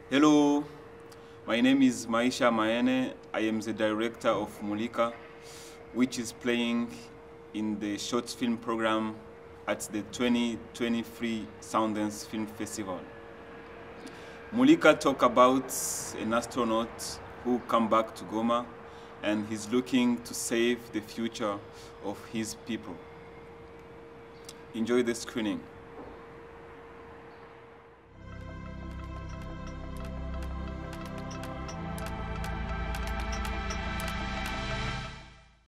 Hello, my name is Maisha Maene. I am the director of Mulika, which is playing in the short film program at the 2023 Sundance Film Festival. Mulika talk about an astronaut who come back to Goma and he's looking to save the future of his people. Enjoy the screening.